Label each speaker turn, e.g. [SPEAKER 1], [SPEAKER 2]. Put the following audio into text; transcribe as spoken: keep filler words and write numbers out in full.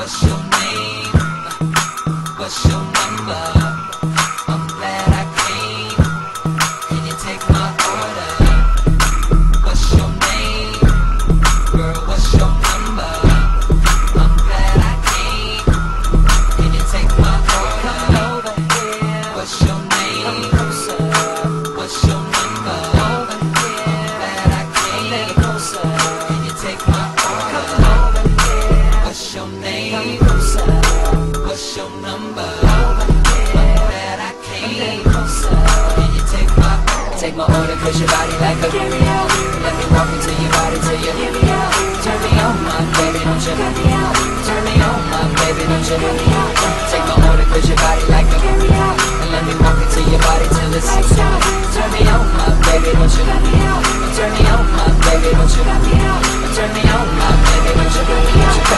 [SPEAKER 1] What's your name? What's your number? I'm glad I came. Can you take my order? What's your name? Girl, what's your number? I'm glad I came. Can you take my order? Come over here. What's your name? Come closer. What's your number? Over here. I'm glad I came. A little closer. Can you take my order? Come over here. What's your name? Come closer. What's your number? Over here. I'm glad I came. A little closer. Can you take my order? Take my order, cause your body like a carry out. Let me walk into your body till you hear me out. Turn me on, my baby, don't you cut me out. Turn me on, my baby, don't you cut me out. Take my order, cause your body like a carry out. And let me walk into your body till it's lights out. Turn me on, my baby, don't you cut me out. Turn me on, my baby, don't you cut me out. Turn me on, my baby, don't you cut me out.